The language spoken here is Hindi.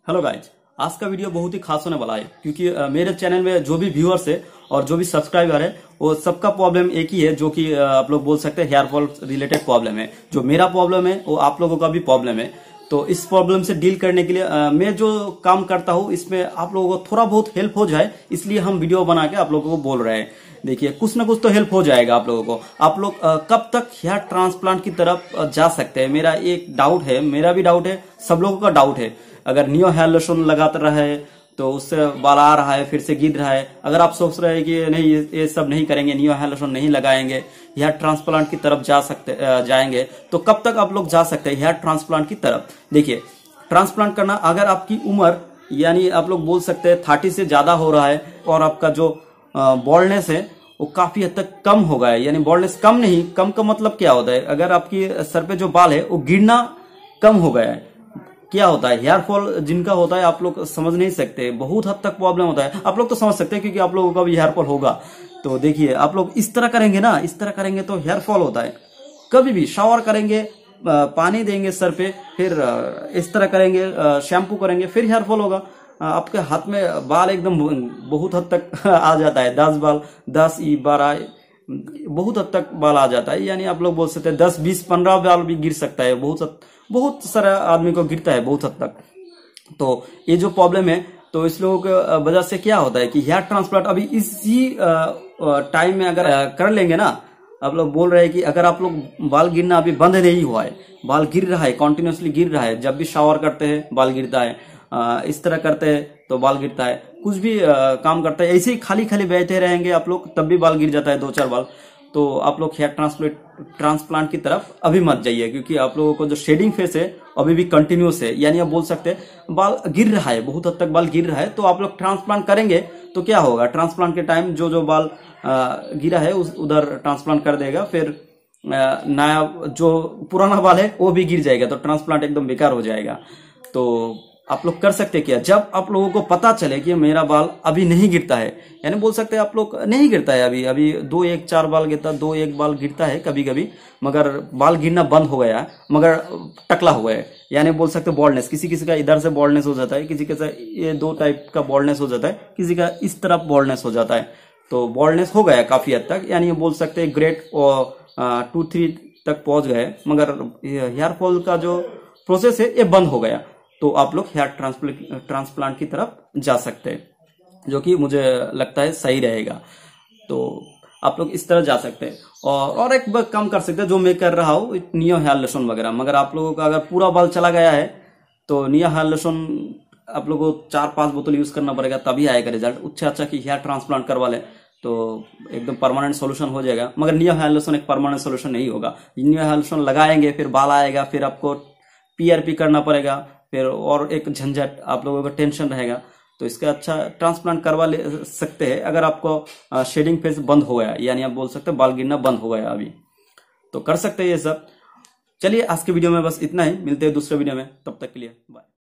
हेलो गाइज, आज का वीडियो बहुत ही खास होने वाला है क्योंकि मेरे चैनल में जो भी व्यूअर्स है और जो भी सब्सक्राइबर है वो सबका प्रॉब्लम एक ही है, जो कि आप लोग बोल सकते हैं हेयर फॉल रिलेटेड प्रॉब्लम है। जो मेरा प्रॉब्लम है वो आप लोगों का भी प्रॉब्लम है। तो इस प्रॉब्लम से डील करने के लिए मैं जो काम करता हूँ इसमें आप लोगों को थोड़ा बहुत हेल्प हो जाए, इसलिए हम वीडियो बना के आप लोगों को बोल रहे हैं। देखिए, कुछ ना कुछ तो हेल्प हो जाएगा आप लोगों को। आप लोग कब तक हेयर ट्रांसप्लांट की तरफ जा सकते हैं, मेरा एक डाउट है, मेरा भी डाउट है, सब लोगों का डाउट है। अगर नियो हेयर लोशन लगाते रहे तो उससे बाल आ रहा है, फिर से गिर रहा है। अगर आप सोच रहे हैं कि नहीं ये सब नहीं करेंगे, नियो हेयर लोशन नहीं लगाएंगे, हेयर ट्रांसप्लांट की तरफ जाएंगे, तो कब तक आप लोग जा सकते हैं हेयर ट्रांसप्लांट की तरफ। देखिए, ट्रांसप्लांट करना अगर आपकी उम्र यानी आप लोग बोल सकते हैं 30 से ज्यादा हो रहा है और आपका जो बॉल्डनेस है वो काफी हद तक कम हो गया है। यानी बॉल्डनेस कम नहीं, कम का मतलब क्या होता है, अगर आपकी सर पे जो बाल है वो गिरना कम हो गया है। क्या होता है हेयर फॉल जिनका होता है आप लोग समझ नहीं सकते, बहुत हद तक प्रॉब्लम होता है। आप लोग तो समझ सकते हैं क्योंकि आप लोगों का भी हेयर फॉल होगा। तो देखिए, आप लोग इस तरह करेंगे ना, इस तरह करेंगे तो हेयर फॉल होता है। कभी भी शावर करेंगे, पानी देंगे सर पे, फिर इस तरह करेंगे, शैम्पू करेंगे, फिर हेयर फॉल होगा। आपके हाथ में बाल एकदम बहुत हद तक आ जाता है, 10 बाल, 10 12 बहुत हद तक बाल आ जाता है। यानी आप लोग बोल सकते हैं 10 20 15 बाल भी गिर सकता है। बहुत सारा आदमी को गिरता है बहुत हद तक। तो ये जो प्रॉब्लम है, तो इस लोगों की वजह से क्या होता है कि हेयर ट्रांसप्लांट अभी इसी टाइम में अगर कर लेंगे ना, आप लोग बोल रहे हैं कि अगर आप लोग बाल गिरना अभी बंद नहीं हुआ है, बाल गिर रहा है, कॉन्टिन्यूसली गिर रहा है, जब भी शावर करते हैं बाल गिरता है, इस तरह करते हैं तो बाल गिरता है, कुछ भी काम करते हैं ऐसे ही खाली खाली बैठे रहेंगे आप लोग तब भी बाल गिर जाता है 2-4 बाल। तो आप लोग हेयर ट्रांसप्लांट की तरफ अभी मत जाइए, क्योंकि आप लोगों को जो शेडिंग फेस है अभी भी कंटिन्यूस है। यानी आप बोल सकते हैं बाल गिर रहा है, बहुत हद तक बाल गिर रहा है, तो आप लोग ट्रांसप्लांट करेंगे तो क्या होगा, ट्रांसप्लांट के टाइम जो जो बाल गिरा है उधर ट्रांसप्लांट कर देगा, फिर नया जो पुराना बाल है वो भी गिर जाएगा, तो ट्रांसप्लांट एकदम बेकार हो जाएगा। तो आप लोग कर सकते क्या, जब आप लोगों को पता चले कि मेरा बाल अभी नहीं गिरता है, यानी बोल सकते हैं आप लोग नहीं गिरता है अभी 2-1-4 बाल गिरता, 2-1 बाल गिरता है कभी कभी, मगर बाल गिरना बंद हो गया, मगर टकला हो गया है। यानी बोल सकते हैं बॉल्डनेस, किसी किसी का इधर से बॉल्डनेस हो जाता है, किसी का ये 2 टाइप का बॉल्डनेस हो जाता है, किसी का इस तरफ बॉल्डनेस हो जाता है। तो बॉल्डनेस हो गया काफी हद तक, यानी बोल सकते हैं ग्रेड 2-3 तक पहुंच गए, मगर हेयर फॉल का जो प्रोसेस है ये बंद हो गया। तो आप लोग हेयर ट्रांसप्लांट की तरफ जा सकते हैं, जो कि मुझे लगता है सही रहेगा। तो आप लोग इस तरह जा सकते हैं और एक काम कर सकते हैं जो मैं कर रहा हूँ, नियो हेयर लोशन वगैरह। मगर आप लोगों का अगर पूरा बाल चला गया है तो नियो हेयर लोशन आप लोगों को 4-5 बोतल यूज करना पड़ेगा, तभी आएगा रिजल्ट। उससे अच्छा कि हेयर ट्रांसप्लांट करवा ले तो एकदम परमानेंट सोल्यूशन हो जाएगा। मगर नियो हेयर लोशन एक परमानेंट सोल्यूशन नहीं होगा। नियो हेयर लोशन लगाएंगे, फिर बाल आएगा, फिर आपको PRP करना पड़ेगा, फिर और एक झंझट, आप लोगों का टेंशन रहेगा। तो इसका अच्छा ट्रांसप्लांट करवा ले सकते हैं अगर आपको शेडिंग फेस बंद हो गया, यानी आप बोल सकते हैं बाल गिरना बंद हो गया अभी, तो कर सकते हैं ये सब। चलिए, आज के वीडियो में बस इतना ही, मिलते हैं दूसरे वीडियो में, तब तक के लिए बाय।